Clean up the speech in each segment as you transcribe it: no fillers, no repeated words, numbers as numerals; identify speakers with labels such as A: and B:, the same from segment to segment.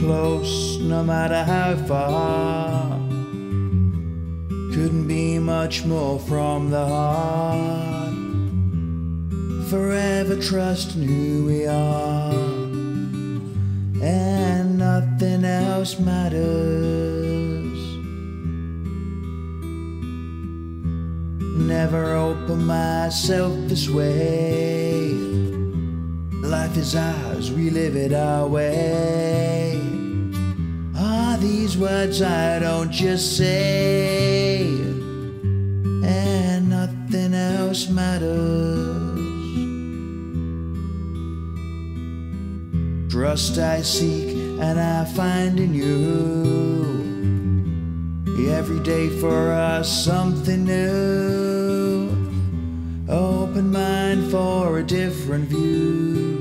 A: close, no matter how far. Couldn't be much more from the heart. Forever trusting who we are, and nothing else matters. Never open myself this way. Life is ours, we live it our way. Are these words I don't just say, and nothing else matters. Trust I seek and I find in you. Every day for us something new. Open mind for a different view,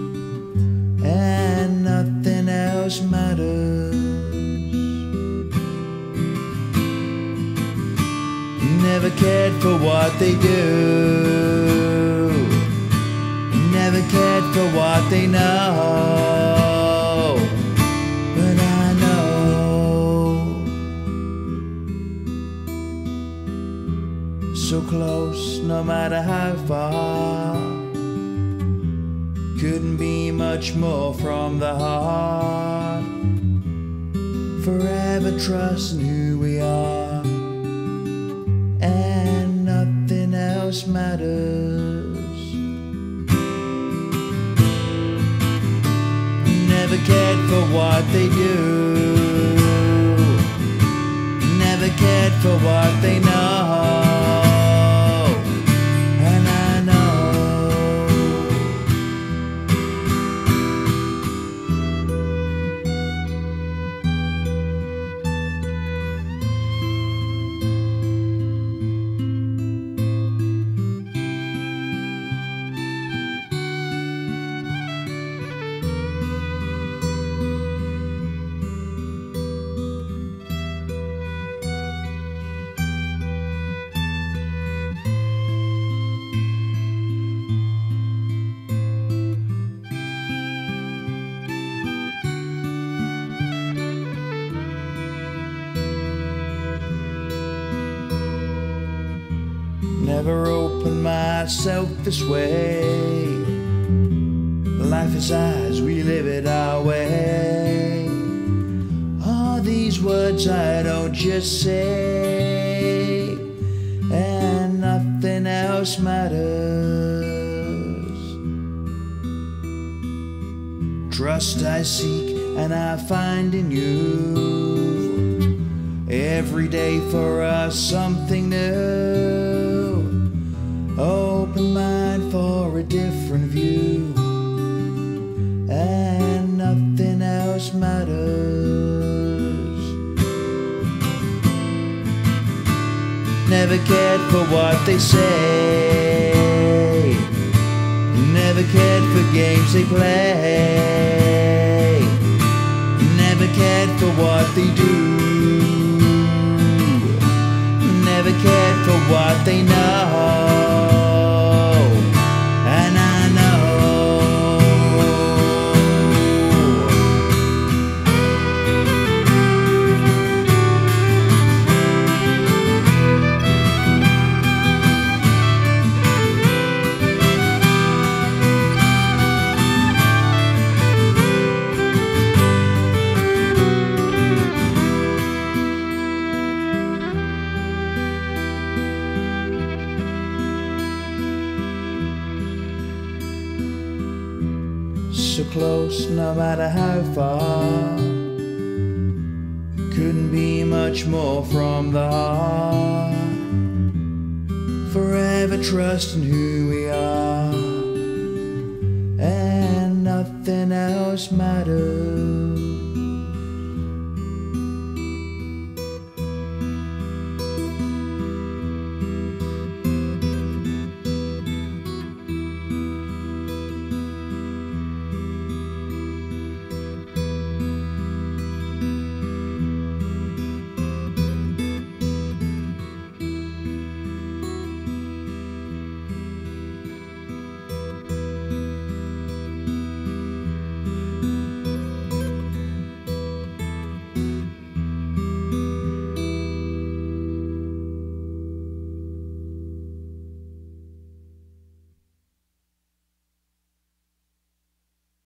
A: and nothing else matters. Never cared for what they do, never cared for what they know, but I know. So close, no matter how far. Couldn't be much more from the heart. Forever trusting who we are, and nothing else matters. Never cared for what they do, never cared for what they know. Never open myself this way. Life is ours, we live it our way. All these words I don't just say, and nothing else matters. Trust I seek and I find in you. Every day for us something new. Open mind for a different view, and nothing else matters. Never cared for what they say, never cared for games they play, never cared for what they do, never cared for what they know. So close, no matter how far. Couldn't be much more from the heart. Forever trusting who we are, and nothing else matters.